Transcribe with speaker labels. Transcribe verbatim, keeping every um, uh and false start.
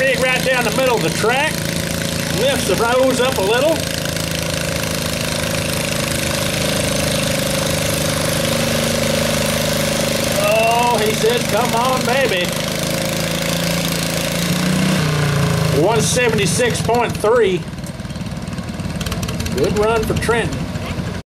Speaker 1: rig right down the middle of the track. Lifts the rows up a little. Oh, he says, come on, baby. one seventy-six point three. Good run for Trenton.